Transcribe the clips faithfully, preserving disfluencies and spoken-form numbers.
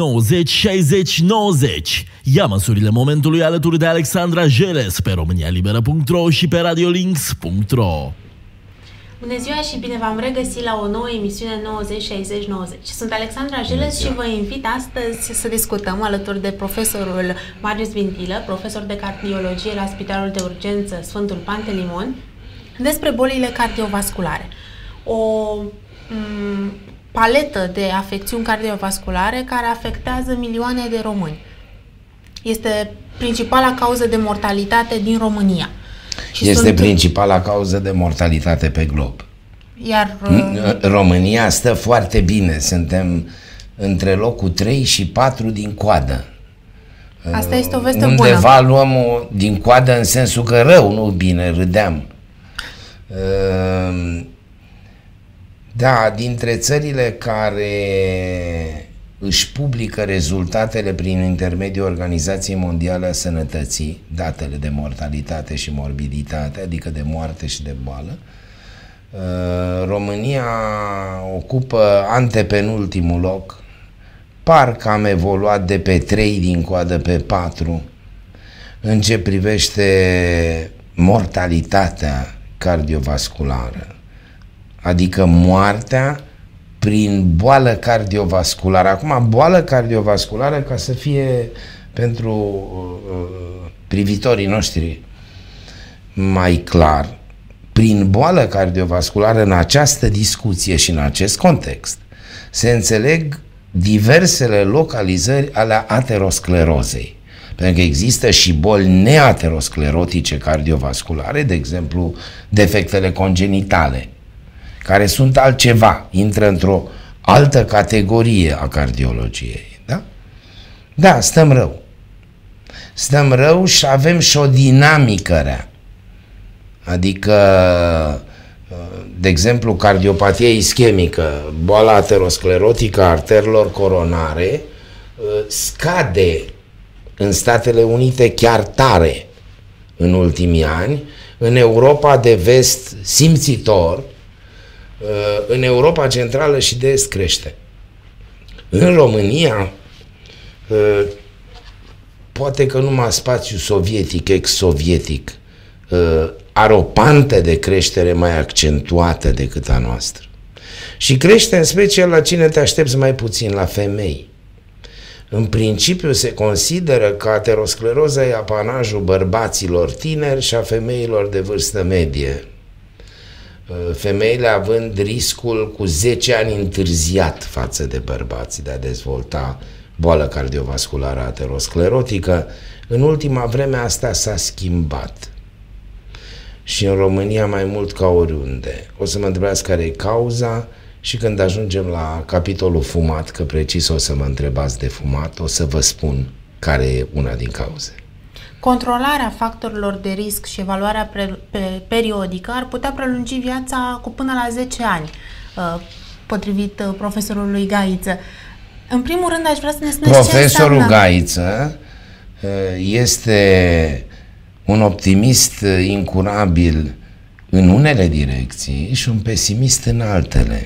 nouăzeci șaizeci nouăzeci. Ia măsurile momentului alături de Alexandra Jeles pe românia liberă punct ro și pe radiolinks punct ro. Bună ziua și bine v-am regăsit la o nouă emisiune nouăzeci șaizeci nouăzeci. Sunt Alexandra Jeles și vă invit astăzi să discutăm alături de profesorul Marius Vintilă, profesor de cardiologie la Spitalul de Urgență Sfântul Pantelimon, despre bolile cardiovasculare. O m, paletă de afecțiuni cardiovasculare care afectează milioane de români. Este principala cauză de mortalitate din România. Și este sunt... principala cauză de mortalitate pe glob. Iar România stă foarte bine, suntem între locul trei și patru din coadă. Asta este o veste Undeva bună. luăm o, din coadă în sensul că rău, nu bine, râdeam. Da, dintre țările care își publică rezultatele prin intermediul Organizației Mondiale a Sănătății, datele de mortalitate și morbiditate, adică de moarte și de boală, România ocupă antepenultimul loc, parcă am evoluat de pe trei din coadă pe patru în ce privește mortalitatea cardiovasculară, adică moartea prin boală cardiovasculară. Acum, boală cardiovasculară, ca să fie pentru uh, privitorii noștri mai clar, prin boală cardiovasculară în această discuție și în acest context se înțeleg diversele localizări ale aterosclerozei. Pentru că există și boli neaterosclerotice cardiovasculare, de exemplu defectele congenitale, care sunt altceva, intră într-o altă categorie a cardiologiei. Da? Da, stăm rău. Stăm rău și avem și o dinamică rea. Adică, de exemplu, cardiopatia ischemică, boala aterosclerotică a arterelor coronare, scade în Statele Unite chiar tare în ultimii ani, în Europa de vest simțitor, în Europa Centrală și de Est crește. În România, poate că numai spațiul sovietic, ex-sovietic, are o pantă de creștere mai accentuată decât a noastră. Și crește în special la cine te aștepți mai puțin, la femei. În principiu se consideră că ateroscleroza e apanajul bărbaților tineri și a femeilor de vârstă medie. Femeile având riscul cu zece ani întârziat față de bărbați de a dezvolta boală cardiovasculară aterosclerotică. În ultima vreme asta s-a schimbat. Și în România mai mult ca oriunde. O să mă întrebați care e cauza și când ajungem la capitolul fumat, că precis o să mă întrebați de fumat, o să vă spun care e una din cauze. Controlarea factorilor de risc și evaluarea pre, pe, periodică ar putea prelungi viața cu până la zece ani, potrivit profesorului Gaiță. În primul rând aș vrea să ne spuneți Profesorul ce înseamnă... Gaiță este un optimist incurabil în unele direcții și un pesimist în altele.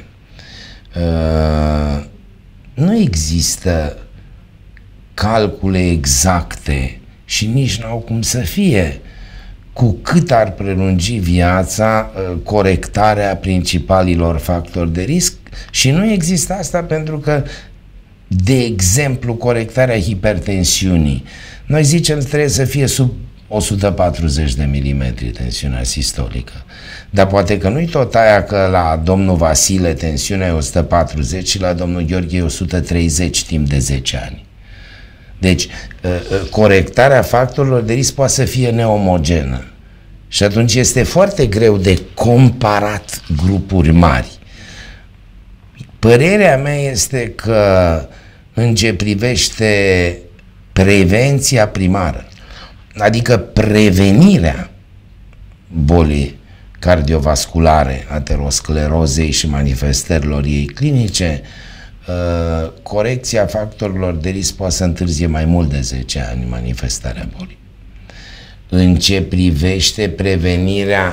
Nu există calcule exacte și nici n-au cum să fie cu cât ar prelungi viața corectarea principalilor factori de risc și nu există asta pentru că, de exemplu, corectarea hipertensiunii. Noi zicem că trebuie să fie sub o sută patruzeci de milimetri tensiunea sistolică. Dar poate că nu-i tot aia că la domnul Vasile tensiunea e o sută patruzeci și la domnul Gheorghe e o sută treizeci timp de zece ani. Deci, corectarea factorilor de risc poate să fie neomogenă. Și atunci este foarte greu de comparat grupuri mari. Părerea mea este că în ce privește prevenția primară, adică prevenirea bolii cardiovasculare, aterosclerozei și manifestărilor ei clinice, corecția factorilor de risc poate să întârzie mai mult de zece ani manifestarea bolii. În ce privește prevenirea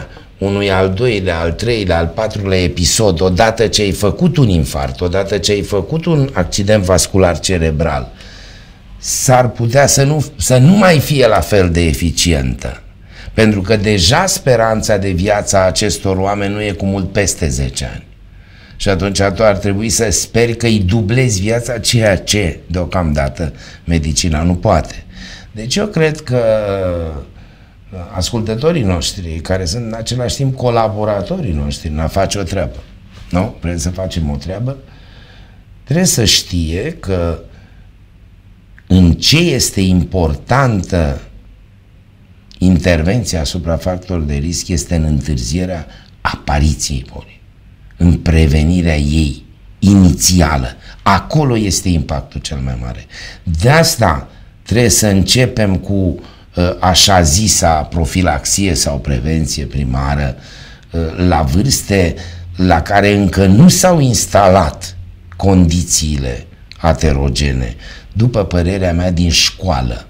unui al doilea, al treilea, al patrulea episod, odată ce ai făcut un infart, odată ce ai făcut un accident vascular cerebral, s-ar putea să nu, să nu mai fie la fel de eficientă. Pentru că deja speranța de viață a acestor oameni nu e cu mult peste zece ani. Și atunci tu ar trebui să speri că îi dublezi viața, ceea ce deocamdată medicina nu poate. Deci eu cred că ascultătorii noștri, care sunt în același timp colaboratorii noștri în a face o treabă, nu? Vrem să facem o treabă, trebuie să știe că în ce este importantă intervenția asupra factorilor de risc este în întârzierea apariției bolii, în prevenirea ei inițială. Acolo este impactul cel mai mare. De asta trebuie să începem cu așa zisa profilaxie sau prevenție primară la vârste la care încă nu s-au instalat condițiile aterogene, după părerea mea, din școală.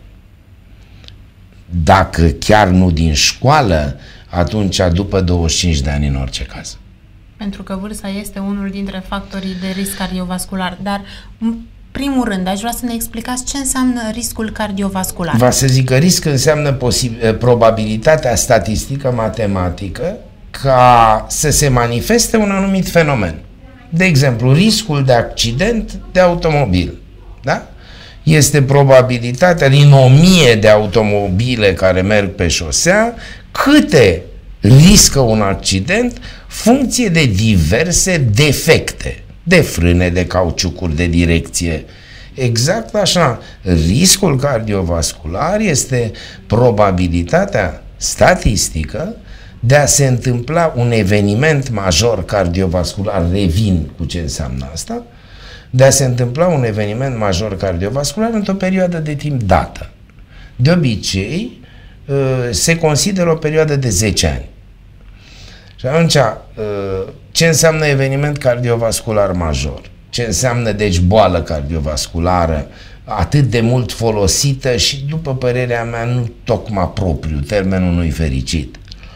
Dacă chiar nu din școală, atunci după douăzeci și cinci de ani în orice caz. Pentru că vârsta este unul dintre factorii de risc cardiovascular, dar în primul rând aș vrea să ne explicați ce înseamnă riscul cardiovascular. Va să zic că risc înseamnă probabilitatea statistică matematică ca să se manifeste un anumit fenomen. De exemplu, riscul de accident de automobil, da? Este probabilitatea din o mie de automobile care merg pe șosea, câte riscă un accident funcție de diverse defecte, de frâne, de cauciucuri, de direcție. Exact așa, riscul cardiovascular este probabilitatea statistică de a se întâmpla un eveniment major cardiovascular, revin cu ce înseamnă asta, de a se întâmpla un eveniment major cardiovascular într-o perioadă de timp dată. De obicei, se consideră o perioadă de zece ani. Și atunci, ce înseamnă eveniment cardiovascular major? Ce înseamnă, deci, boală cardiovasculară atât de mult folosită și, după părerea mea, nu tocmai propriu, termenul nu-i fericit.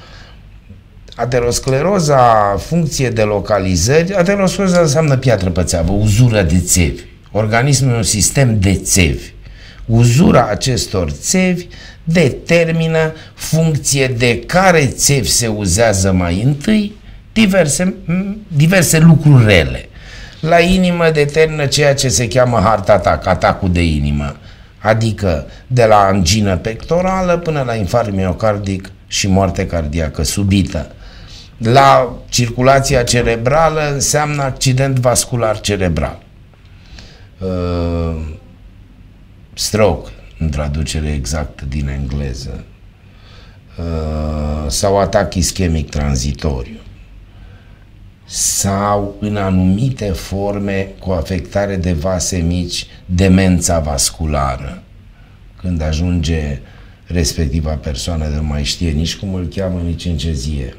Ateroscleroza, funcție de localizări, ateroscleroza înseamnă piatră pe țeavă, uzură de țevi. Organismul e un sistem de țevi. Uzura acestor țevi determină, funcție de care țevi se uzează mai întâi, diverse, diverse lucruri rele. La inimă determină ceea ce se cheamă heart attack, atacul de inimă, adică de la angină pectorală până la infarct miocardic și moarte cardiacă subită. La circulația cerebrală înseamnă accident vascular cerebral. Uh, stroke, în traducere exactă din engleză, uh, sau atac ischemic tranzitoriu, sau în anumite forme cu afectare de vase mici, demența vasculară, când ajunge respectiva persoană de nu mai știe nici cum îl cheamă, nici în ce zi e.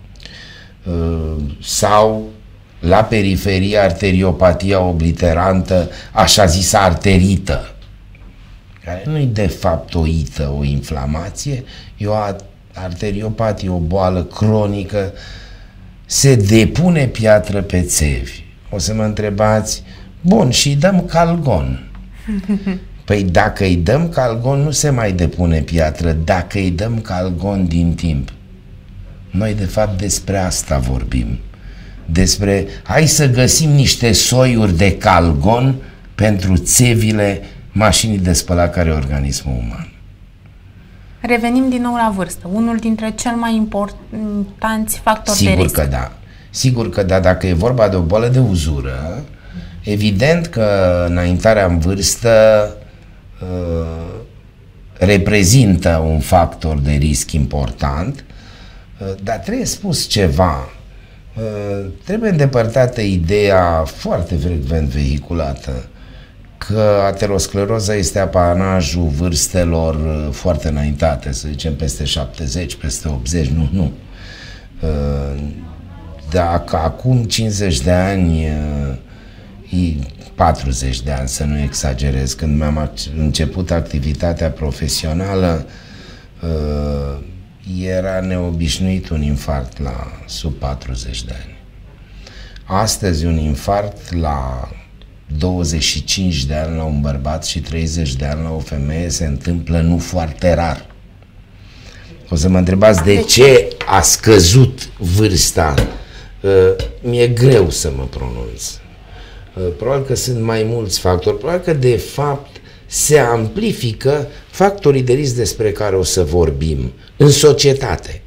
Sau la periferie arteriopatia obliterantă, așa zisă arterită, care nu e de fapt o ită, o inflamație, e o arteriopatie, o boală cronică, se depune piatră pe țevi. O să mă întrebați, bun, și îi dăm Calgon. Păi dacă îi dăm Calgon, nu se mai depune piatră, dacă îi dăm Calgon din timp. Noi de fapt despre asta vorbim. Despre, hai să găsim niște soiuri de Calgon pentru țevile mașinii de spălat care e organismul uman. Revenim din nou la vârstă, unul dintre cel mai importanți factori Sigur de risc. că da. Sigur că da, dacă e vorba de o boală de uzură, evident că înaintarea în vârstă uh, reprezintă un factor de risc important, uh, dar trebuie spus ceva. Uh, trebuie îndepărtată ideea foarte frecvent vehiculată că ateroscleroza este apanajul vârstelor uh, foarte înaintate, să zicem peste șaptezeci, peste optzeci, nu, nu. Uh, dacă acum cincizeci de ani, patruzeci de ani, să nu exagerez, când mi-am început activitatea profesională, era neobișnuit un infarct la sub patruzeci de ani. Astăzi un infarct la douăzeci și cinci de ani la un bărbat și treizeci de ani la o femeie se întâmplă nu foarte rar. O să mă întrebați de ce a scăzut vârsta. Mi-e greu să mă pronunț. Probabil că sunt mai mulți factori. Probabil că de fapt se amplifică factorii de risc despre care o să vorbim în societate.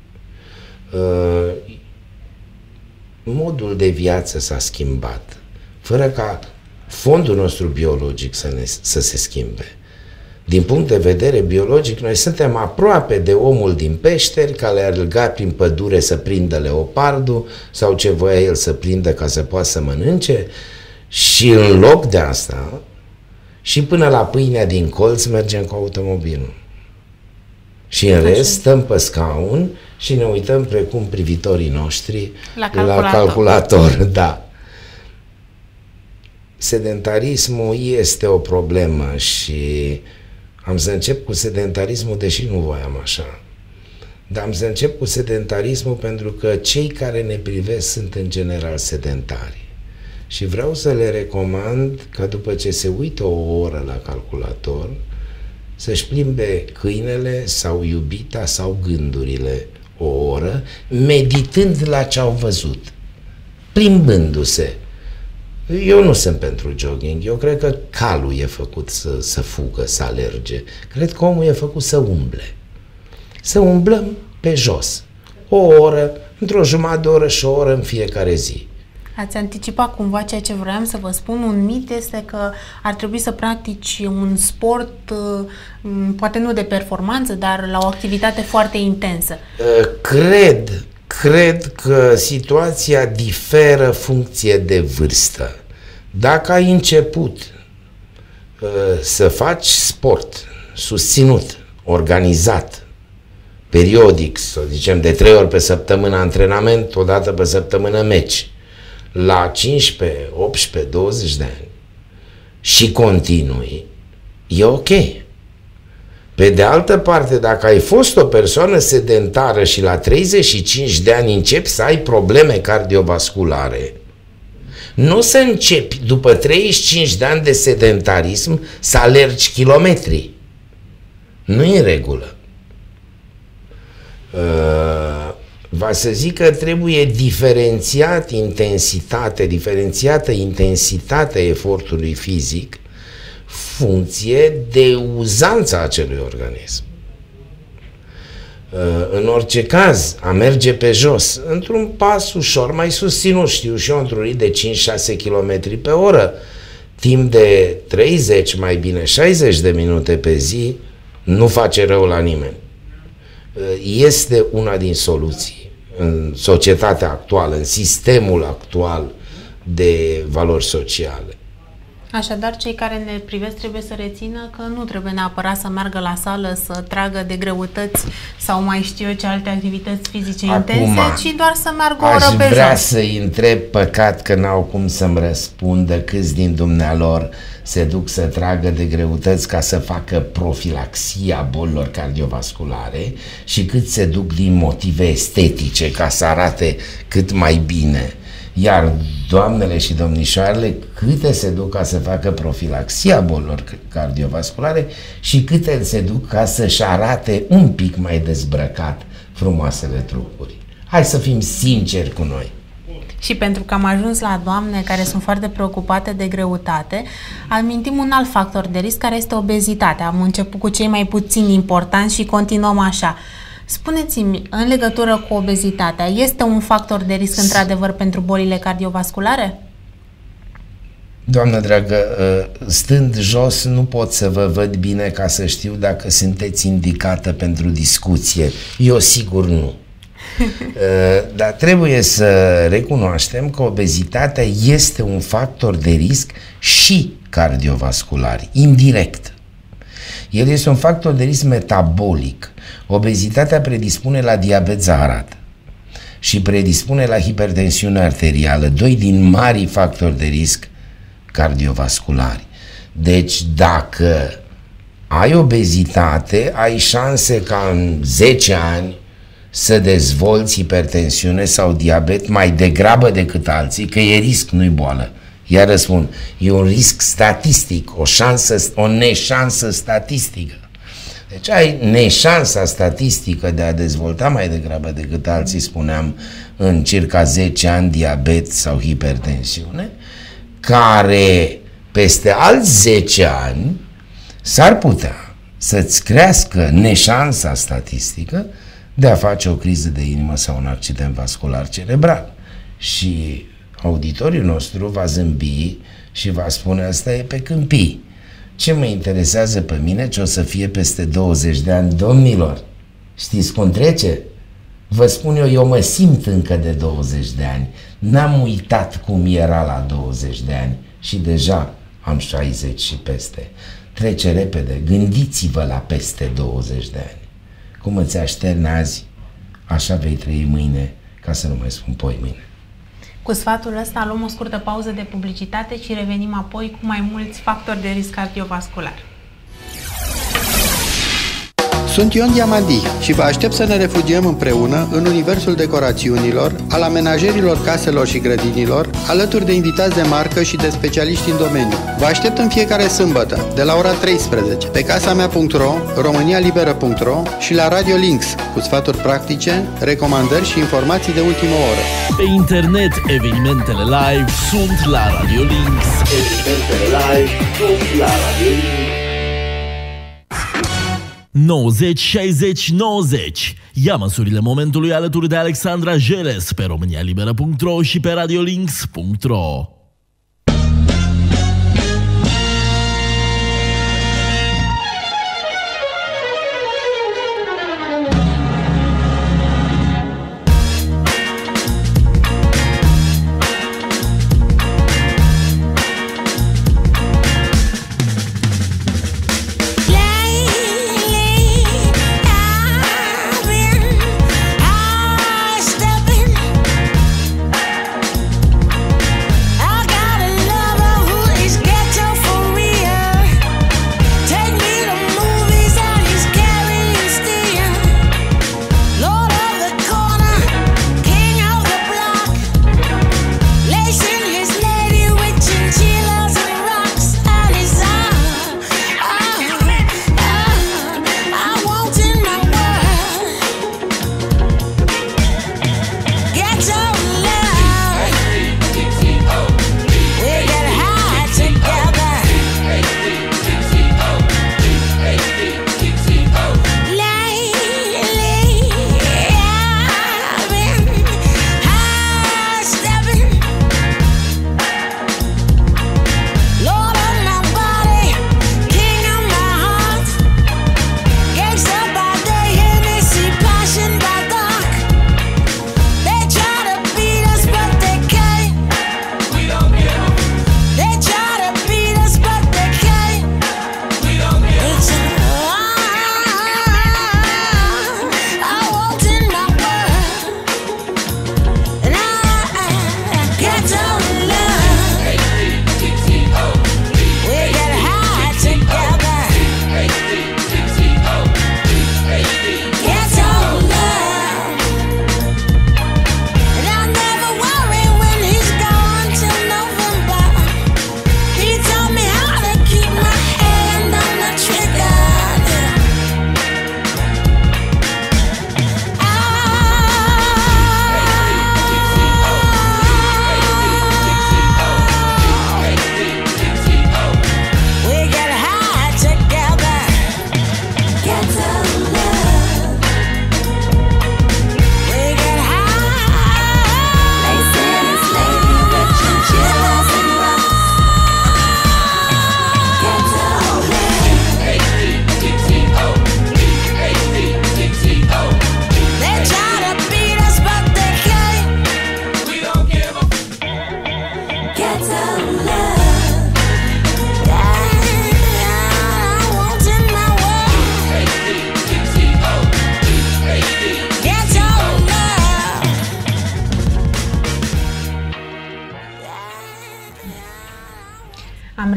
Modul de viață s-a schimbat, fără ca fondul nostru biologic să, ne, să se schimbe. Din punct de vedere biologic, noi suntem aproape de omul din peșteri, care alerga prin pădure să prindă leopardul sau ce voia el să prindă ca să poată să mănânce, și în loc de asta, și până la pâinea din colț mergem cu automobilul. Și în rest stăm pe scaun și ne uităm precum privitorii noștri la calculator. La calculator, da. Sedentarismul este o problemă și am să încep cu sedentarismul, deși nu voiam așa. Dar am să încep cu sedentarismul pentru că cei care ne privesc sunt în general sedentari. Și vreau să le recomand că după ce se uită o oră la calculator, să-și plimbe câinele sau iubita sau gândurile o oră, meditând la ce au văzut, plimbându-se. Eu nu sunt pentru jogging, eu cred că calul e făcut să, să fugă, să alerge. Cred că omul e făcut să umble. Să umblăm pe jos. O oră, într-o jumătate de oră și o oră în fiecare zi. Ați anticipat cumva ceea ce vreau să vă spun. Un mit este că ar trebui să practici un sport, poate nu de performanță, dar la o activitate foarte intensă. Cred, cred că situația diferă funcție de vârstă. Dacă ai început să faci sport susținut, organizat, periodic, să zicem de trei ori pe săptămână antrenament, o dată pe săptămână meci, la cincisprezece, optsprezece, douăzeci de ani și continui, e ok. Pe de altă parte, dacă ai fost o persoană sedentară și la treizeci și cinci de ani începi să ai probleme cardiovasculare, nu să începi după treizeci și cinci de ani de sedentarism să alergi kilometri. Nu e în regulă. Uh, va să zic că trebuie diferențiat intensitate, diferențiată intensitatea efortului fizic funcție de uzanța acelui organism. În orice caz, a merge pe jos, într-un pas ușor, mai susținut, știu și eu, într-un ritm de cinci șase kilometri pe oră, timp de treizeci, mai bine șaizeci de minute pe zi, nu face rău la nimeni. Este una din soluții în societatea actuală, în sistemul actual de valori sociale. Așadar, cei care ne privesc trebuie să rețină că nu trebuie neapărat să meargă la sală, să tragă de greutăți sau mai știu eu ce alte activități fizice Acum, intense, ci doar să meargă o oră pe jos. Aș vrea să-i întreb, păcat că n-au cum să-mi răspundă, câți din dumnealor se duc să tragă de greutăți ca să facă profilaxia bolilor cardiovasculare și cât se duc din motive estetice ca să arate cât mai bine. Iar doamnele și domnișoarele, câte se duc ca să facă profilaxia bolilor cardiovasculare și câte se duc ca să-și arate un pic mai dezbrăcat frumoasele trupuri. Hai să fim sinceri cu noi. Și pentru că am ajuns la doamne care sunt foarte preocupate de greutate, amintim un alt factor de risc care este obezitatea. Am început cu cei mai puțin importanți și continuăm așa. Spuneți-mi, în legătură cu obezitatea, este un factor de risc într-adevăr pentru bolile cardiovasculare? Doamnă dragă, stând jos nu pot să vă văd bine ca să știu dacă sunteți indicată pentru discuție. Eu sigur nu. Dar trebuie să recunoaștem că obezitatea este un factor de risc și cardiovascular, indirect. El este un factor de risc metabolic. Obezitatea predispune la diabet zaharat și predispune la hipertensiune arterială, doi din marii factori de risc cardiovasculari. Deci dacă ai obezitate, ai șanse ca în zece ani să dezvolți hipertensiune sau diabet mai degrabă decât alții, că e risc, nu-i boală. Iar răspund, e un risc statistic, o șansă, o neșansă statistică. Deci ai neșansa statistică de a dezvolta mai degrabă decât alții, spuneam, în circa zece ani diabet sau hipertensiune, care peste alți zece ani s-ar putea să-ți crească neșansa statistică de a face o criză de inimă sau un accident vascular cerebral. Și auditoriul nostru va zâmbi și va spune, asta e pe câmpii. Ce mă interesează pe mine ce o să fie peste douăzeci de ani, domnilor? Știți cum trece? Vă spun eu, eu mă simt încă de douăzeci de ani. N-am uitat cum era la douăzeci de ani și deja am șaizeci și peste. Trece repede, gândiți-vă la peste douăzeci de ani. Cum îți așterni azi, așa vei trăi mâine, ca să nu mai spun poi mâine. Cu sfatul ăsta luăm o scurtă pauză de publicitate și revenim apoi cu mai mulți factori de risc cardiovascular. Sunt Ion Diamandi și vă aștept să ne refugiem împreună în universul decorațiunilor, al amenajerilor caselor și grădinilor, alături de invitați de marcă și de specialiști în domeniu. Vă aștept în fiecare sâmbătă, de la ora treisprezece, pe casamea punct ro, românia liberă punct ro și la Radio Links, cu sfaturi practice, recomandări și informații de ultimă oră. Pe internet, evenimentele live sunt la Radio Links. Evenimentele live sunt la Radio Links. nouăzeci șaizeci nouăzeci. Ia măsurile momentului alături de Alexandra Jeles pe românia liberă punct ro și pe radio links punct ro. Out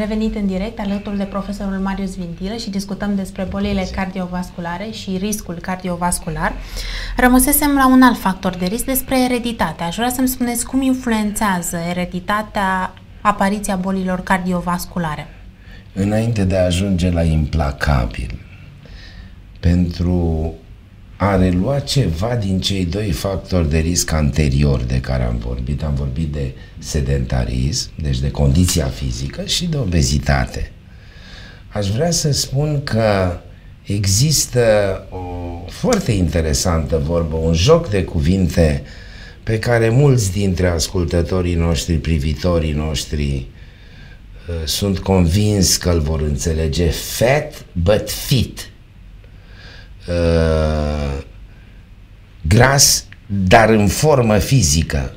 revenit în direct alături de profesorul Marius Vintilă și discutăm despre bolile cardiovasculare și riscul cardiovascular. Rămăsesem la un alt factor de risc, despre ereditate. Aș vrea să-mi spuneți cum influențează ereditatea apariția bolilor cardiovasculare. Înainte de a ajunge la implacabil, pentru a relua ceva din cei doi factori de risc anterior de care am vorbit, am vorbit de sedentarism, deci de condiția fizică, și de obezitate. Aș vrea să spun că există o foarte interesantă vorbă, un joc de cuvinte pe care mulți dintre ascultătorii noștri, privitorii noștri, sunt convins că îl vor înțelege. Fat but fit. Uh, gras, dar în formă fizică.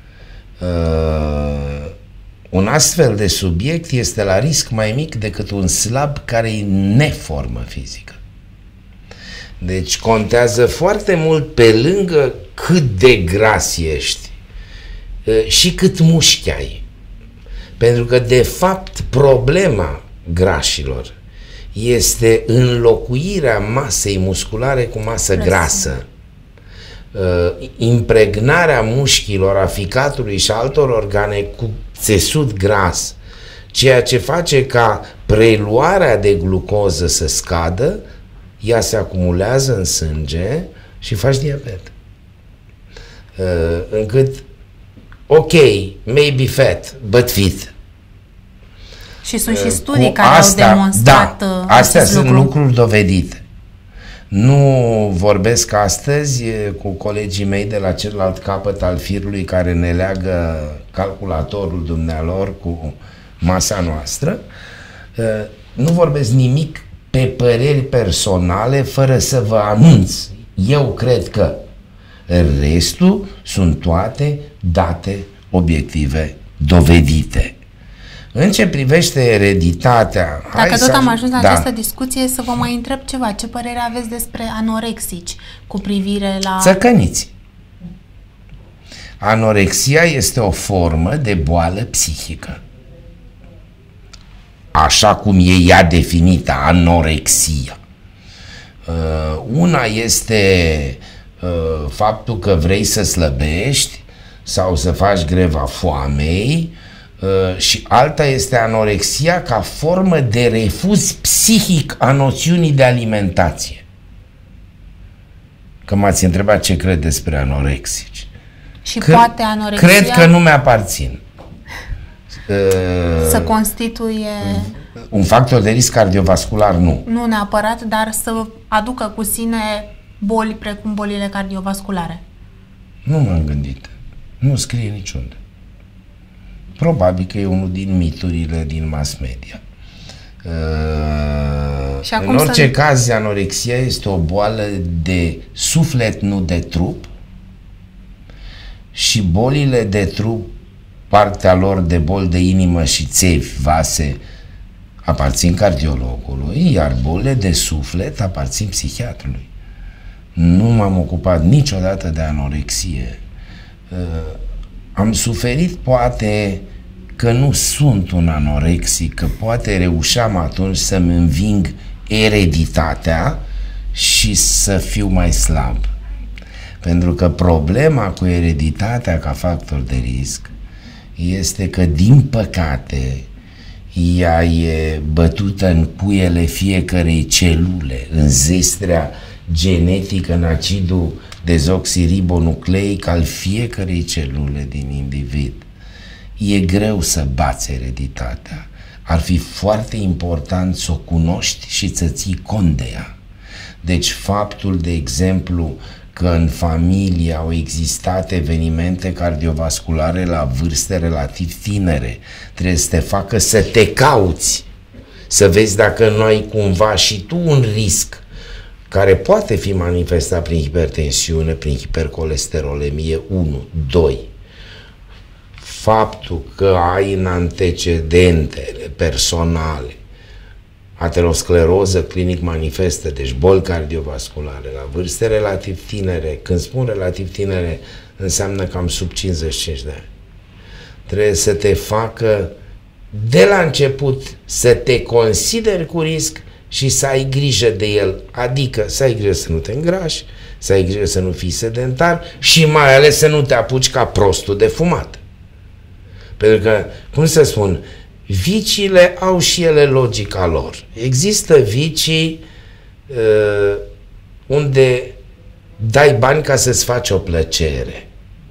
Uh, un astfel de subiect este la risc mai mic decât un slab care e neformă fizică. Deci contează foarte mult, pe lângă cât de gras ești, uh, și cât mușchi ai. Pentru că, de fapt, problema grașilor este înlocuirea masei musculare cu masă grasă. Uh, impregnarea mușchilor, a ficatului și altor organe cu țesut gras, ceea ce face ca preluarea de glucoză să scadă, ea se acumulează în sânge și faci diabet. Uh, încât, ok, maybe fat, but fit. Și sunt și studii cu care asta, au demonstrat da, astea sunt lucru. lucruri dovedite. Nu vorbesc astăzi cu colegii mei de la celălalt capăt al firului care ne leagă calculatorul dumnealor cu masa noastră. Nu vorbesc nimic pe păreri personale fără să vă anunț. Eu cred că restul sunt toate date obiective dovedite. În ce privește ereditatea... Dacă tot am ajuns la da. această discuție, să vă mai întreb ceva. Ce părere aveți despre anorexici cu privire la... Țăcăniți. Anorexia este o formă de boală psihică. Așa cum e ea definită, anorexia. Uh, una este uh, faptul că vrei să slăbești sau să faci greva foamei, Uh, și alta este anorexia ca formă de refuz psihic a noțiunii de alimentație. Că m-ați întrebat ce cred despre anorexici. Și că, poate anorexia... Cred că nu mi-aparțin. Uh, să constituie... Un factor de risc cardiovascular, nu. Nu neapărat, dar să aducă cu sine boli precum bolile cardiovasculare. Nu m-am gândit. Nu scrie niciunde. Probabil că e unul din miturile din mass media. Uh, și în orice să... caz, anorexia este o boală de suflet, nu de trup. Și bolile de trup, partea lor de boli de inimă și țevi, vase, aparțin cardiologului, iar bolile de suflet aparțin psihiatrului. Nu m-am ocupat niciodată de anorexie. Uh, am suferit poate că nu sunt un anorexic, că poate reușeam atunci să-mi înving ereditatea și să fiu mai slab. Pentru că problema cu ereditatea ca factor de risc este că, din păcate, ea e bătută în puiele fiecărei celule, în zestrea genetică, în acidul dezoxiribonucleic al fiecărei celule din individ. E greu să bați ereditatea. Ar fi foarte important să o cunoști și să ții cont de ea. Deci faptul, de exemplu, că în familie au existat evenimente cardiovasculare la vârste relativ tinere, trebuie să te facă să te cauți, să vezi dacă nu ai cumva și tu un risc care poate fi manifestat prin hipertensiune, prin hipercolesterolemie, unu, doi. Faptul că ai în antecedentele personale ateroscleroză clinic manifestă, deci boli cardiovasculare la vârste relativ tinere. Când spun relativ tinere, înseamnă cam sub cincizeci și cinci de ani. Trebuie să te facă de la început să te consideri cu risc și să ai grijă de el, adică să ai grijă să nu te îngrași, să ai grijă să nu fii sedentar și mai ales să nu te apuci ca prostul de fumat. Pentru că, cum să spun, viciile au și ele logica lor. Există vicii uh, unde dai bani ca să-ți faci o plăcere.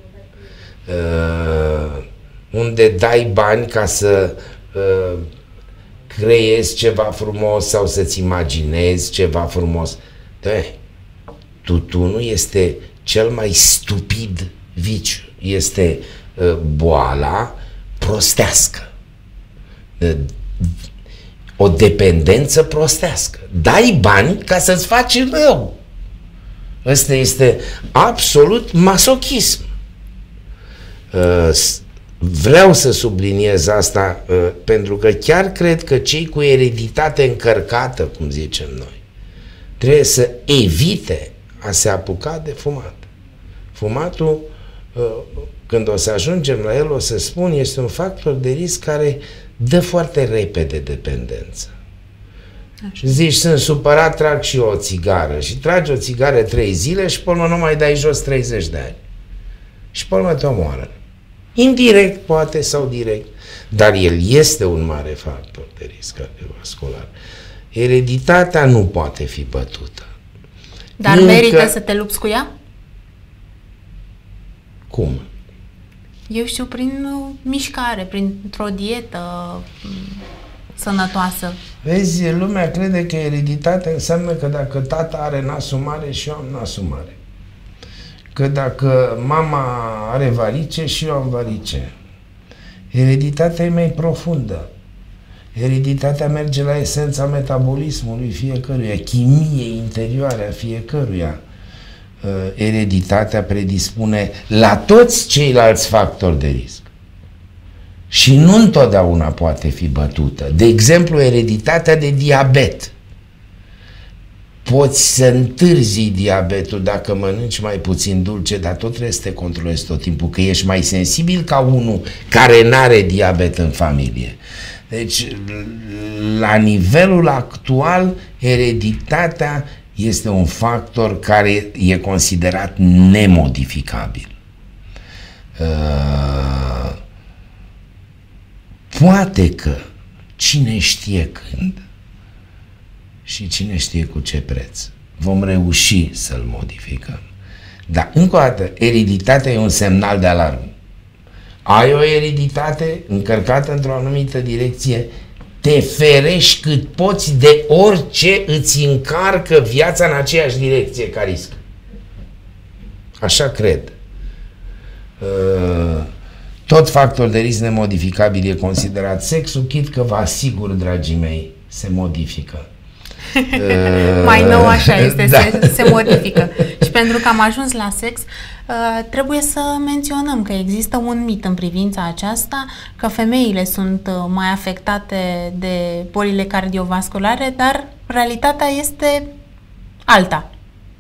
Uh, unde dai bani ca să uh, creezi ceva frumos sau să-ți imaginezi ceva frumos. De, tutunul este cel mai stupid viciu. Este uh, boala prostească. Uh, o dependență prostească. Dai bani ca să-ți faci rău. Ăsta este absolut masochism. Uh, vreau să subliniez asta uh, pentru că chiar cred că cei cu ereditate încărcată, cum zicem noi, trebuie să evite a se apuca de fumat. Fumatul, uh, când o să ajungem la el, o să spun, este un factor de risc care dă foarte repede dependență. Așa. Zici, sunt supărat, trag și eu o țigară. Și tragi o țigară trei zile și pe urmă nu mai dai jos treizeci de ani. Și pe urmă te omoară. Indirect, poate, sau direct. Dar el este un mare factor de risc cardiovascular. Ereditatea nu poate fi bătută. Dar Încă... merită să te lupți cu ea? Cum? Eu știu, prin mișcare, printr-o dietă sănătoasă. Vezi, lumea crede că ereditatea înseamnă că dacă tata are nasul mare și eu am nasul mare. Că dacă mama are varice și eu am varice. Ereditatea e mai profundă. Ereditatea merge la esența metabolismului fiecăruia, chimiei interioare a fiecăruia. Ereditatea predispune la toți ceilalți factori de risc. Și nu întotdeauna poate fi bătută. De exemplu, ereditatea de diabet. Poți să întârzi diabetul dacă mănânci mai puțin dulce, dar tot trebuie să te controlezi tot timpul, că ești mai sensibil ca unul care n-are diabet în familie. Deci, la nivelul actual, ereditatea este un factor care e considerat nemodificabil. Uh, poate că cine știe când și cine știe cu ce preț vom reuși să-l modificăm. Dar, încă o dată, ereditatea e un semnal de alarmă. Ai o ereditate încărcată într-o anumită direcție, te ferești cât poți de orice îți încarcă viața în aceeași direcție ca risc. Așa cred. Tot factor de risc nemodificabil e considerat sexul, chit că vă asigur, dragii mei, se modifică. Mai nou așa este, da. se, se modifică. Și pentru că am ajuns la sex, trebuie să menționăm că există un mit în privința aceasta, că femeile sunt mai afectate de bolile cardiovasculare, dar realitatea este alta.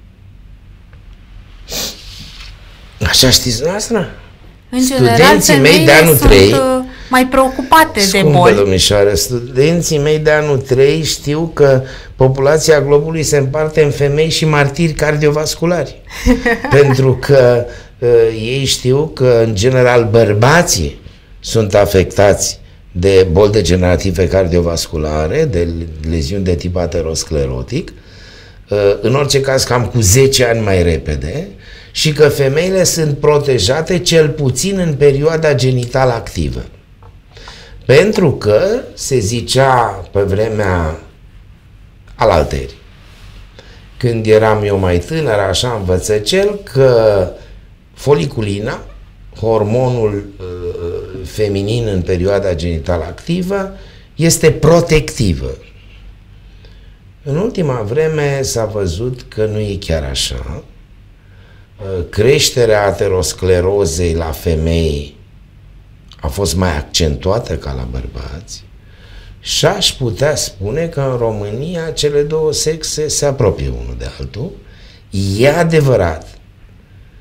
Așa știți noastră? În general, femeile sunt mai preocupate de boli. Domnișoară, studenții mei de anul trei știu că populația globului se împarte în femei și martiri cardiovasculari. Pentru că uh, ei știu că, în general, bărbații sunt afectați de boli degenerative cardiovasculare, de leziuni de tip aterosclerotic, uh, în orice caz cam cu zece ani mai repede, și că femeile sunt protejate cel puțin în perioada genitală activă. Pentru că se zicea pe vremea alalteri, când eram eu mai tânăr, așa învățăcel, că foliculina, hormonul uh, feminin în perioada genitală activă, este protectivă. În ultima vreme s-a văzut că nu e chiar așa. Creșterea aterosclerozei la femei a fost mai accentuată ca la bărbați și aș putea spune că în România cele două sexe se apropie unul de altul. E adevărat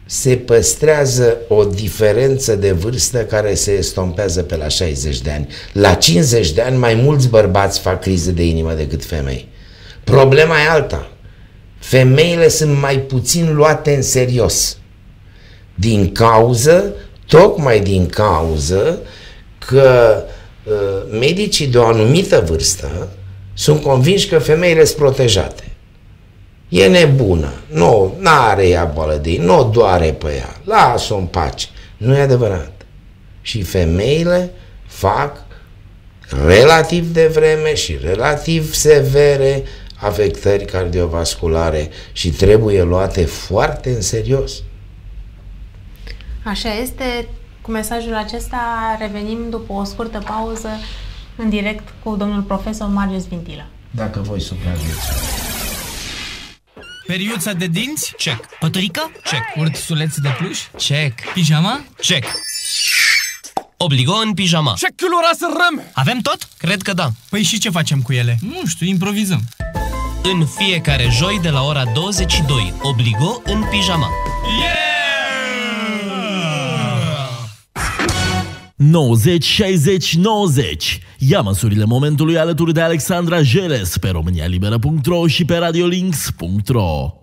se păstrează o diferență de vârstă care se estompează pe la șaizeci de ani. La cincizeci de ani mai mulți bărbați fac crize de inimă decât femei. Problema e alta. Femeile sunt mai puțin luate în serios. Din cauză, tocmai din cauză că uh, medicii de o anumită vârstă sunt convinși că femeile sunt protejate. E nebună, nu are ea boală de ei, nu o doare pe ea, lasă-o în pace. Nu e adevărat. Și femeile fac relativ devreme și relativ severe afectări cardiovasculare și trebuie luate foarte în serios. Așa este. Cu mesajul acesta revenim după o scurtă pauză în direct cu domnul profesor Marius Vintilă. Dacă voi supraviețui. Periuța de dinți? Check. Păturică? Check. Ursuleț de pluș? Check. Pijama? Check. Obligo în pijama. Check culora să răm! Avem tot? Cred că da. Păi și ce facem cu ele? Nu știu, improvizăm. În fiecare joi de la ora douăzeci și doi, Obligo în pijama. Yeah! nouăzeci șaizeci nouăzeci. Ia măsurile momentului alături de Alexandra Jeles pe românia liberă punct ro și pe radiolinks punct ro.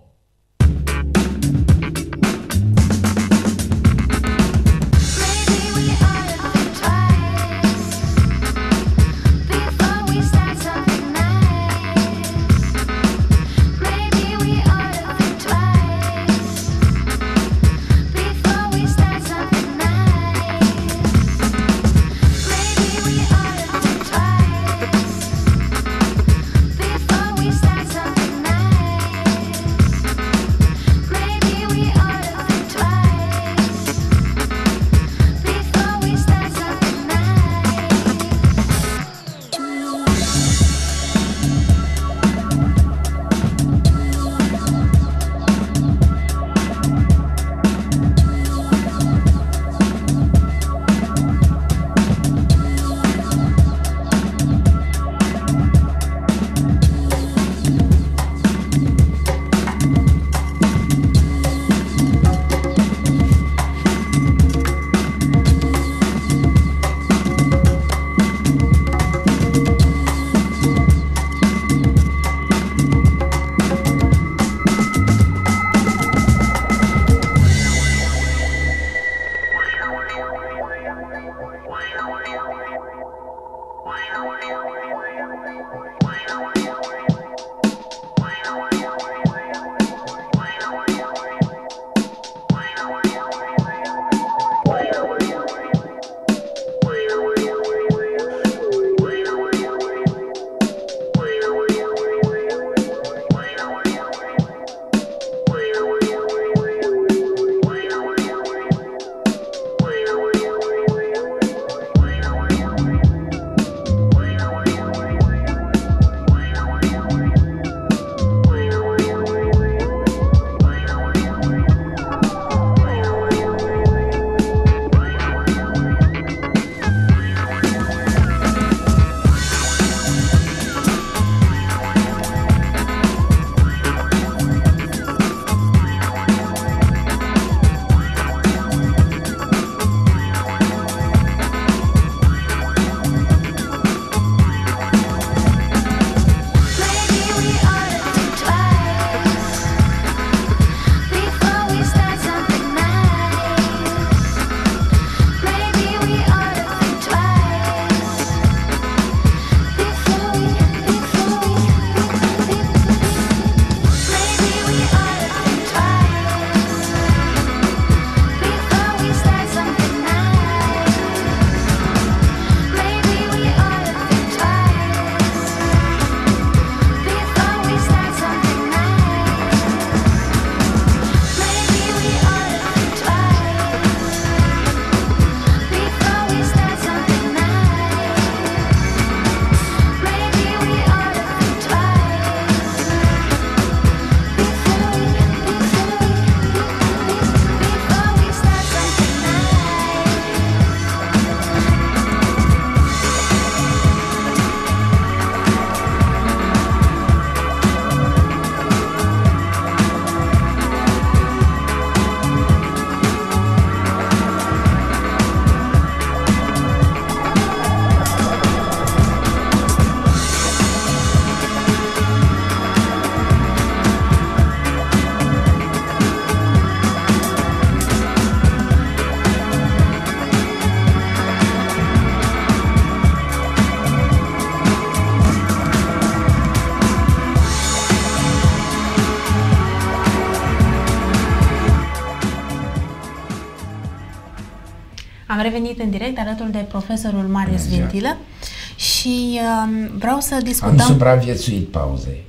Am revenit în direct alături de profesorul Marius Vintilă și uh, vreau să discutăm... Am supraviețuit pauzei.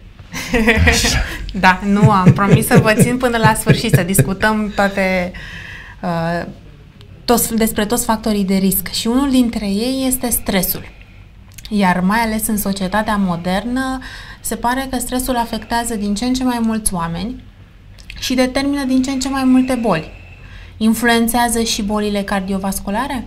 Da, nu, am promis să vă țin până la sfârșit, să discutăm toate, uh, toți, despre toți factorii de risc. Și unul dintre ei este stresul. Iar mai ales în societatea modernă, se pare că stresul afectează din ce în ce mai mulți oameni și determină din ce în ce mai multe boli. Influențează și bolile cardiovasculare?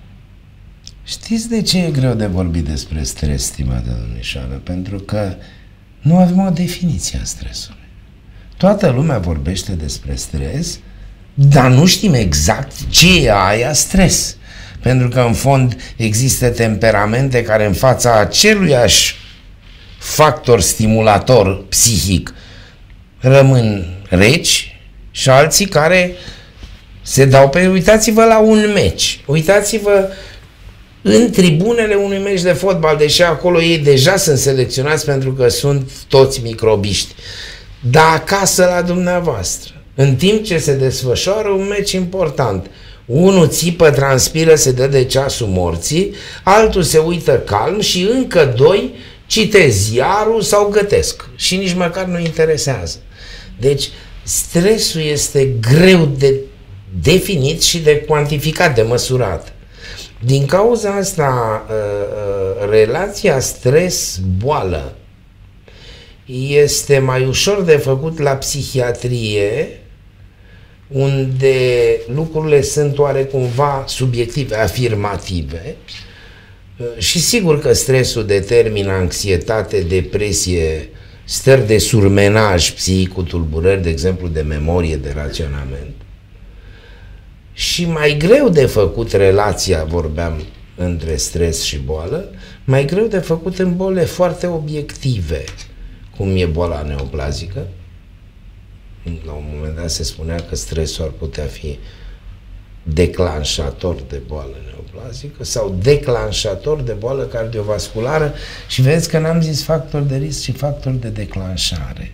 Știți de ce e greu de vorbit despre stres, stimată domnișoară? Pentru că nu avem o definiție a stresului. Toată lumea vorbește despre stres, dar nu știm exact ce e aia stres. Pentru că, în fond, există temperamente care, în fața aceluiași factor stimulator psihic, rămân reci și alții care se dau pe... Uitați-vă la un meci. Uitați-vă în tribunele unui meci de fotbal, deși acolo ei deja sunt selecționați pentru că sunt toți microbiști. Dar acasă la dumneavoastră, în timp ce se desfășoară un meci important, unul țipă, transpiră, se dă de ceasul morții, altul se uită calm și încă doi citesc ziarul sau gătesc și nici măcar nu interesează. Deci stresul este greu de definit și de cuantificat, de măsurat. Din cauza asta, relația stres-boală este mai ușor de făcut la psihiatrie, unde lucrurile sunt oarecumva subiective, afirmative, și sigur că stresul determină anxietate, depresie, stări de surmenaj psihic cu tulburări, de exemplu, de memorie, de raționament. Și mai greu de făcut relația, vorbeam, între stres și boală, mai greu de făcut în bolile foarte obiective, cum e boala neoplazică. La un moment dat se spunea că stresul ar putea fi declanșator de boală neoplazică sau declanșator de boală cardiovasculară și vedeți că n-am zis factor de risc, ci factor de declanșare.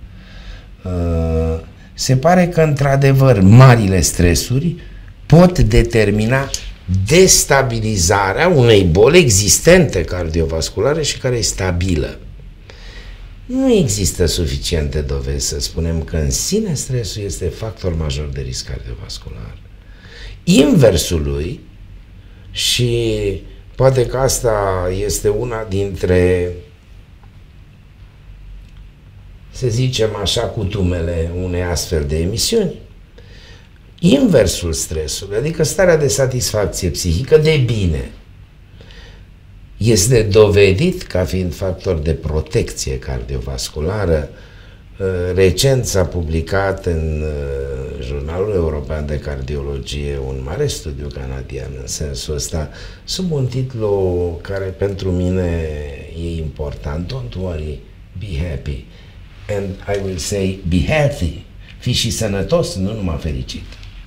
Se pare că, într-adevăr, marile stresuri pot determina destabilizarea unei boli existente cardiovasculare și care e stabilă. Nu există suficiente dovezi să spunem că în sine stresul este factor major de risc cardiovascular. Inversul lui, și poate că asta este una dintre, să zicem așa, cutumele unei astfel de emisiuni, inversul stresului, adică starea de satisfacție psihică, de bine, este dovedit ca fiind factor de protecție cardiovasculară. Recent s-a publicat în Jurnalul European de Cardiologie un mare studiu canadian în sensul ăsta, sub un titlu care pentru mine e important: Don't worry, be happy. And I will say, be healthy. Fii și sănătos, nu numai fericit.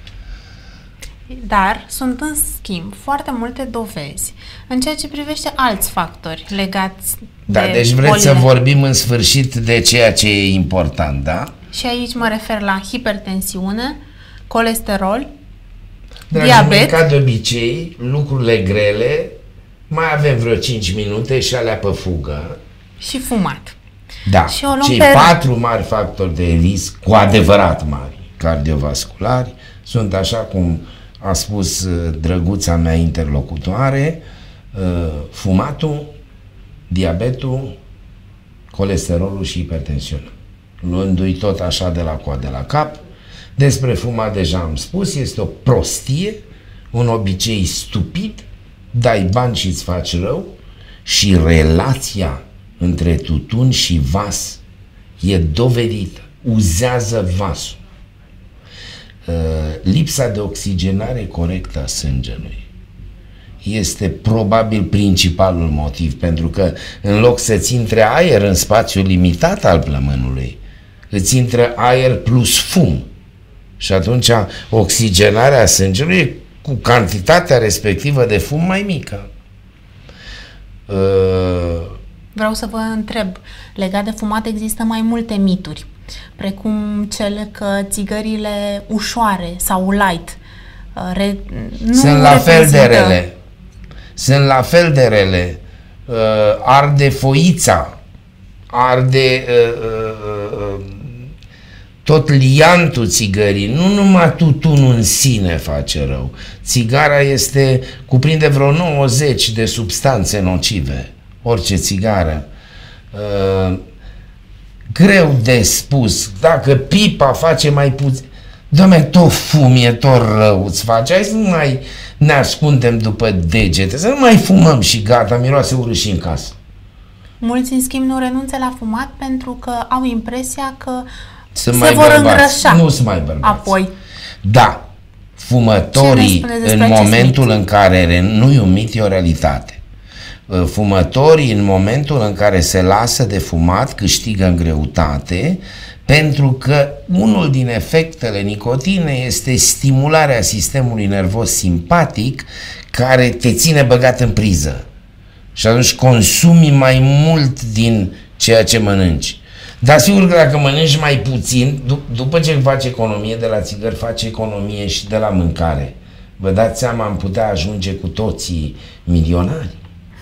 Dar sunt, în schimb, foarte multe dovezi în ceea ce privește alți factori legați da, de deci vreți bolile. să vorbim în sfârșit de ceea ce e important, da? Și aici mă refer la hipertensiune, colesterol, Dragii diabet. mei, ca de obicei, lucrurile grele, mai avem vreo cinci minute și alea pe fugă. Și fumat. Da, și o luăm cei pe... patru mari factori de risc, cu adevărat mari, cardiovasculari, sunt, așa cum a spus drăguța mea interlocutoare, fumatul, diabetul, colesterolul și hipertensiunea. Luându-i tot așa de la coadă la cap. Despre fumat deja am spus, este o prostie, un obicei stupid, dai bani și îți faci rău, și relația între tutun și vas e dovedită, uzează vasul. Lipsa de oxigenare corectă a sângelui este probabil principalul motiv, pentru că în loc să-ți intre aer în spațiul limitat al plămânului, îți intră aer plus fum și atunci oxigenarea sângelui e cu cantitatea respectivă de fum mai mică. Vreau să vă întreb, legat de fumat există mai multe mituri, precum cele că țigările ușoare sau light re, nu Sunt la fel de reprezintă- rele. Sunt la fel de rele. Uh, arde foița, arde uh, uh, uh, tot liantul țigării, nu numai tutunul în sine face rău. Țigara este, cuprinde vreo nouăzeci de substanțe nocive, orice țigară. Uh, greu de spus, dacă pipa face mai puțin, Doamne, tot fum e tot rău îți face, hai să nu mai ne ascundem după degete, să nu mai fumăm și gata, miroase urât și în casă. Mulți, în schimb, nu renunță la fumat pentru că au impresia că Sunt se mai vor bărbați. îngrășa. Nu sunt mai bărbați. Apoi. Da, Ce fumătorii, ne spuneți despre în acest momentul mit? în care, re- nu e un mit, e o realitate. Fumătorii, în momentul în care se lasă de fumat, câștigă în greutate, pentru că unul din efectele nicotinei este stimularea sistemului nervos simpatic, care te ține băgat în priză. Și atunci consumi mai mult din ceea ce mănânci. Dar sigur că dacă mănânci mai puțin, dup- după ce faci economie de la țigări, faci economie și de la mâncare. Vă dați seama, am putea ajunge cu toții milionari.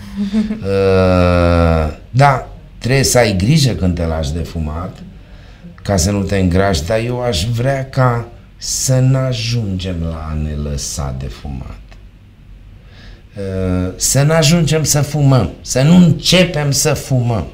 uh, da, trebuie să ai grijă când te lași de fumat, ca să nu te îngrași, dar eu aș vrea ca să n-ajungem la a ne lăsa de fumat. Uh, să n-ajungem să fumăm, să nu începem să fumăm.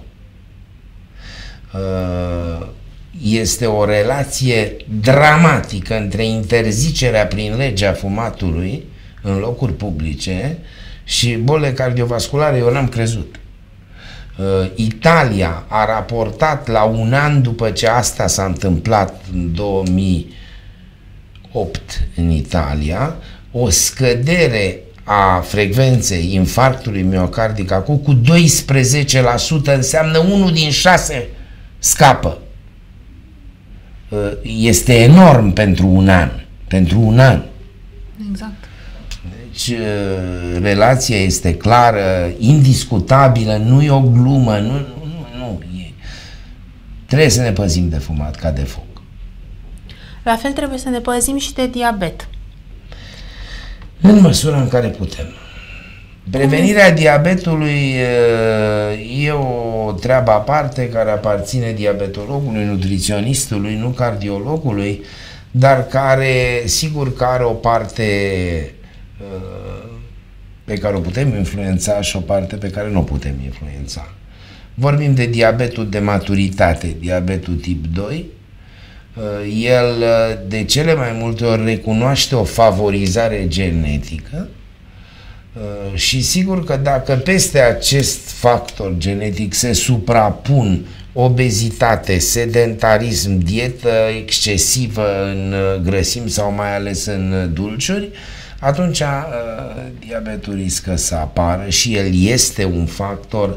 Uh, este o relație dramatică între interzicerea prin legea fumatului în locuri publice și bolile cardiovasculare. Eu n-am crezut. Uh, Italia a raportat la un an după ce asta s-a întâmplat în două mii opt în Italia, o scădere a frecvenței infarctului miocardic acut cu doisprezece la sută, înseamnă unul din șase scapă. Este enorm pentru un an. Pentru un an. Exact. Deci relația este clară, indiscutabilă, nu e o glumă, nu, nu, nu e. Trebuie să ne păzim de fumat ca de foc. La fel trebuie să ne păzim și de diabet. În măsura în care putem. Prevenirea diabetului e o treabă aparte care aparține diabetologului, nutriționistului, nu cardiologului, dar care sigur că are o parte pe care o putem influența și o parte pe care nu o putem influența. Vorbim de diabetul de maturitate, diabetul tip doi. El de cele mai multe ori recunoaște o favorizare genetică și sigur că dacă peste acest factor genetic se suprapun obezitate, sedentarism, dietă excesivă în grăsimi sau mai ales în dulciuri, atunci uh, diabetul riscă să apară și el este un factor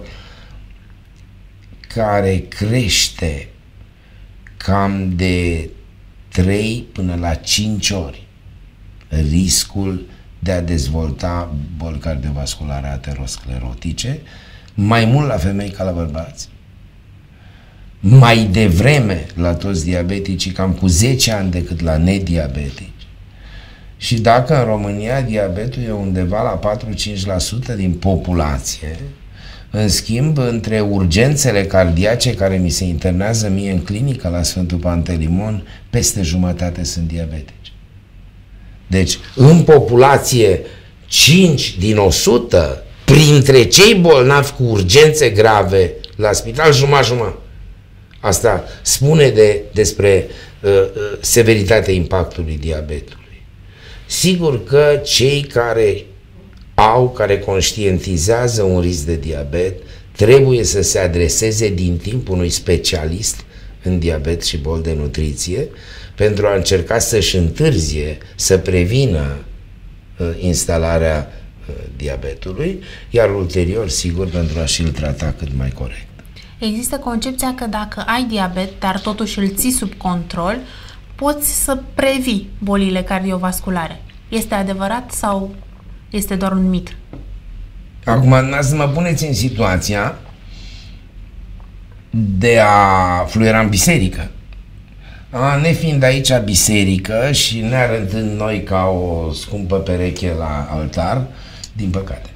care crește cam de trei până la cinci ori riscul de a dezvolta boli cardiovasculare aterosclerotice, mai mult la femei ca la bărbați. Mai devreme la toți diabeticii, cam cu zece ani decât la nediabetici. Și dacă în România diabetul e undeva la patru-cinci la sută din populație, în schimb, între urgențele cardiace care mi se internează mie în clinică la Sfântul Pantelimon, peste jumătate sunt diabetici. Deci, în populație, cinci din o sută, printre cei bolnavi cu urgențe grave la spital, jumătate-jumătate. Asta spune de, despre uh, uh, severitatea impactului diabetului. Sigur că cei care au, care conștientizează un risc de diabet, trebuie să se adreseze din timp unui specialist în diabet și boli de nutriție pentru a încerca să-și întârzie, să prevină uh, instalarea uh, diabetului, iar ulterior, sigur, pentru a și-l trata cât mai corect. Există concepția că dacă ai diabet, dar totuși îl ții sub control, poți să previi bolile cardiovasculare. Este adevărat sau este doar un mit? Acum, să mă puneți în situația de a fluiera în biserică. A, nefiind aici biserică și ne arătând noi ca o scumpă pereche la altar, din păcate,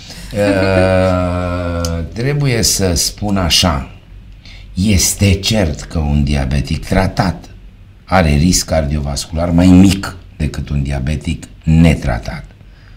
uh, trebuie să spun așa, este cert că un diabetic tratat are risc cardiovascular mai mic decât un diabetic netratat.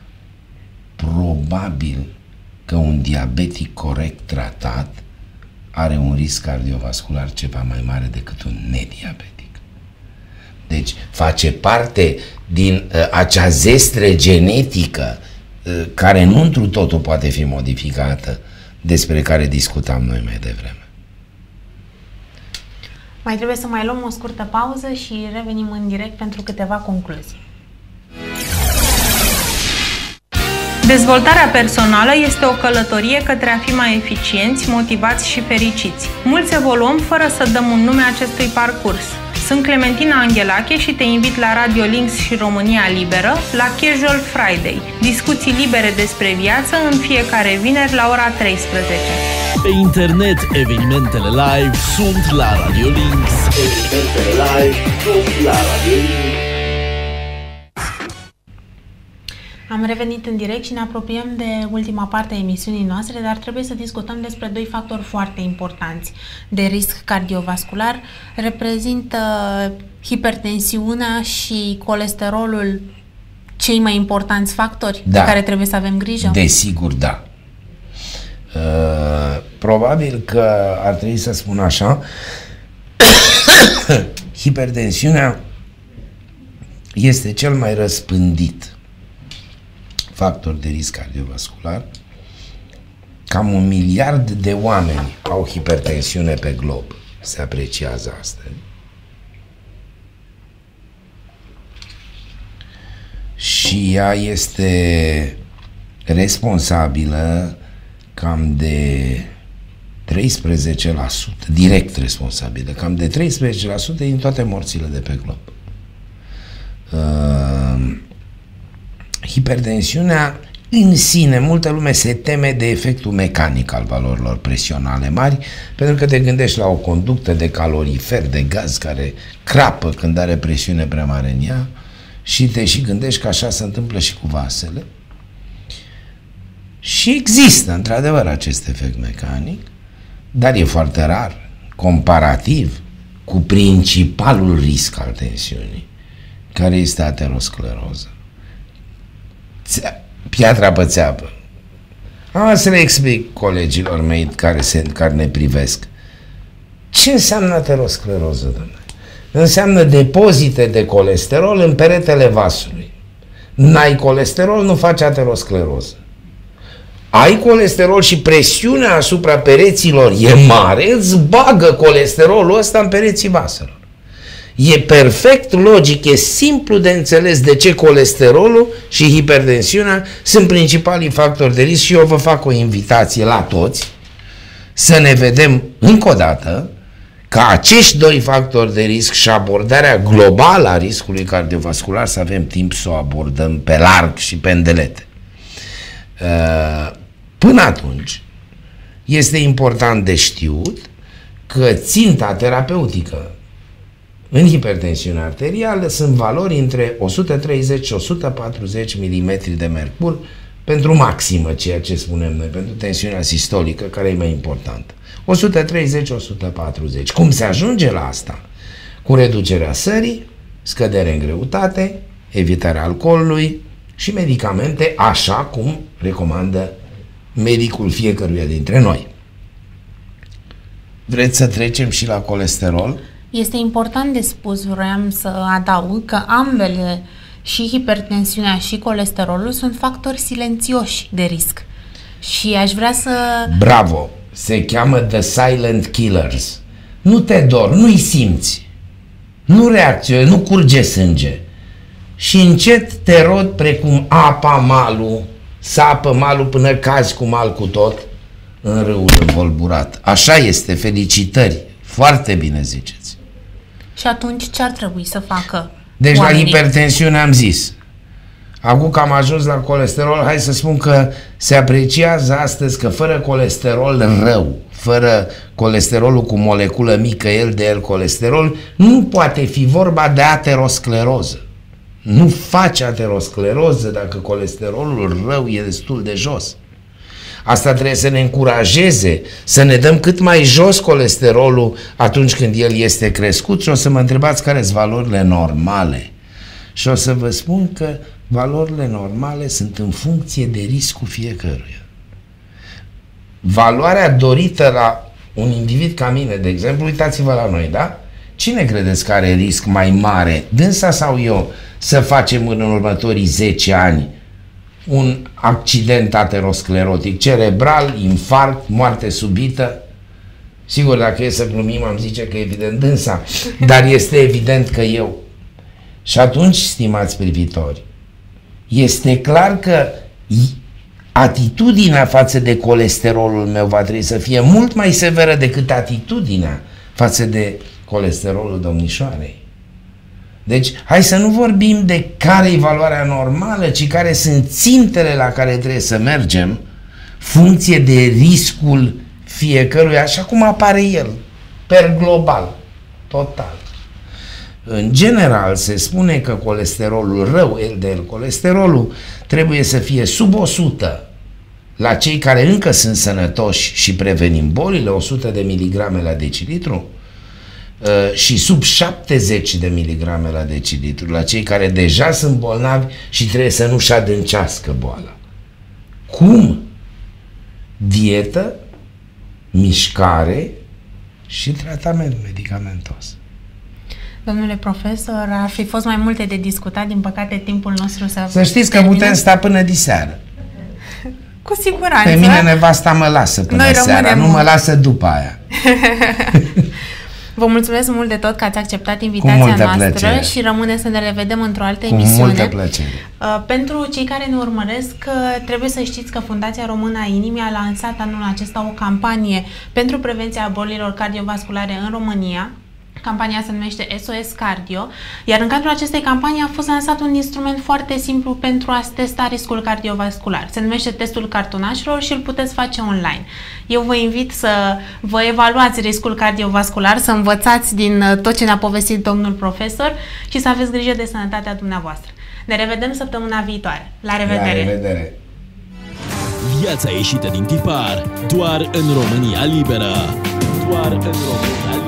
Probabil că un diabetic corect tratat are un risc cardiovascular ceva mai mare decât un nediabetic. Deci face parte din uh, acea zestre genetică uh, care nu întru totul poate fi modificată, despre care discutam noi mai devreme. Mai trebuie să mai luăm o scurtă pauză și revenim în direct pentru câteva concluzii. Dezvoltarea personală este o călătorie către a fi mai eficienți, motivați și fericiți. Mulți evoluăm fără să dăm un nume acestui parcurs. Sunt Clementina Anghelache și te invit la Radio Links și România Liberă la Casual Friday. Discuții libere despre viață în fiecare vineri la ora treisprezece. Pe internet, evenimentele live sunt la Radio Links. Evenimentele live sunt la Radio Links. Am revenit în direct și ne apropiem de ultima parte a emisiunii noastre, dar trebuie să discutăm despre doi factori foarte importanți de risc cardiovascular. Reprezintă hipertensiunea și colesterolul cei mai importanți factori da. de care trebuie să avem grijă? Desigur, da. Uh, probabil că ar trebui să spun așa, hipertensiunea este cel mai răspândit factor de risc cardiovascular. Cam un miliard de oameni au hipertensiune pe glob. Se apreciază astăzi. Și ea este responsabilă cam de treisprezece la sută, direct responsabilă, cam de treisprezece la sută din toate morțile de pe glob. Uh, Hipertensiunea în sine, multă lume se teme de efectul mecanic al valorilor presionale mari, pentru că te gândești la o conductă de calorifer, de gaz care crapă când are presiune prea mare în ea și te și gândești că așa se întâmplă și cu vasele. Și există, într-adevăr, acest efect mecanic, dar e foarte rar, comparativ cu principalul risc al tensiunii, care este ateroscleroză. Piatra pe țeapă. Am să le explic colegilor mei care, se, care ne privesc. Ce înseamnă ateroscleroză, domnule? Înseamnă depozite de colesterol în peretele vasului. N-ai colesterol, nu faci ateroscleroză. Ai colesterol și presiunea asupra pereților e mare, îți bagă colesterolul ăsta în pereții vaselor. E perfect logic, e simplu de înțeles de ce colesterolul și hipertensiunea sunt principalii factori de risc și eu vă fac o invitație la toți să ne vedem încă o dată ca acești doi factori de risc și abordarea globală a riscului cardiovascular să avem timp să o abordăm pe larg și pe îndelete. Până atunci este important de știut că ținta terapeutică în hipertensiune arterială sunt valori între o sută treizeci și o sută patruzeci milimetri de mercur pentru maximă, ceea ce spunem noi, pentru tensiunea sistolică, care e mai importantă. o sută treizeci - o sută patruzeci. Cum se ajunge la asta? Cu reducerea sării, scădere în greutate, evitarea alcoolului și medicamente, așa cum recomandă medicul fiecăruia dintre noi. Vreți să trecem și la colesterol? Este important de spus, vreau să adaug că ambele, și hipertensiunea și colesterolul, sunt factori silențioși de risc. Și aș vrea să... Bravo! Se cheamă The Silent Killers. Nu te dor, nu-i simți. Nu reacționezi, nu curge sânge. Și încet te rod precum apa malul, sapă malul până cazi cu mal cu tot în râul învolburat. Așa este, felicitări. Foarte bine ziceți. Și atunci ce ar trebui să facă Deci oamenii? La hipertensiune am zis. Acum că am ajuns la colesterol, hai să spun că se apreciază astăzi că fără colesterol rău, fără colesterolul cu moleculă mică L D L colesterol, nu poate fi vorba de ateroscleroză. Nu face ateroscleroză dacă colesterolul rău e destul de jos. Asta trebuie să ne încurajeze să ne dăm cât mai jos colesterolul atunci când el este crescut și o să mă întrebați care sunt valorile normale. Și o să vă spun că valorile normale sunt în funcție de riscul fiecăruia. Valoarea dorită la un individ ca mine, de exemplu, uitați-vă la noi, da? Cine credeți că are risc mai mare, dânsa sau eu, să facem în următorii zece ani un accident aterosclerotic cerebral, infarct, moarte subită? Sigur, dacă e să glumim, am zice că e evident dânsa, dar este evident că eu. Și atunci, stimați privitori, este clar că atitudinea față de colesterolul meu va trebui să fie mult mai severă decât atitudinea față de colesterolul domnișoarei. Deci, hai să nu vorbim de care e valoarea normală, ci care sunt țintele la care trebuie să mergem, funcție de riscul fiecăruia, așa cum apare el, per global, total. În general, se spune că colesterolul rău, L D L colesterolul, trebuie să fie sub o sută la cei care încă sunt sănătoși și prevenim bolile, o sută de miligrame la decilitru, și sub șaptezeci de miligrame la decilitru la cei care deja sunt bolnavi și trebuie să nu-și adâncească boala. Cum? Dietă, mișcare și tratament medicamentos. Domnule profesor, ar fi fost mai multe de discutat, din păcate timpul nostru s-a Să știți că putem sta până diseară. Cu siguranță. Pe mine nevasta mă lasă până Noi seara, nu mă lasă după aia. Vă mulțumesc mult de tot că ați acceptat invitația noastră plăcere. Și rămâne să ne revedem într-o altă Cu emisiune. multă plăcere. Uh, pentru cei care ne urmăresc, uh, trebuie să știți că Fundația Română a Inimii a lansat anul acesta o campanie pentru prevenția bolilor cardiovasculare în România. Campania se numește S O S Cardio, iar în cadrul acestei campanii a fost lansat un instrument foarte simplu pentru a testa riscul cardiovascular. Se numește testul cartonașelor și îl puteți face online. Eu vă invit să vă evaluați riscul cardiovascular, să învățați din tot ce ne-a povestit domnul profesor și să aveți grijă de sănătatea dumneavoastră. Ne revedem săptămâna viitoare. La revedere! La revedere! Viața ieșită din tipar doar în România Liberă. Doar în România Liberă.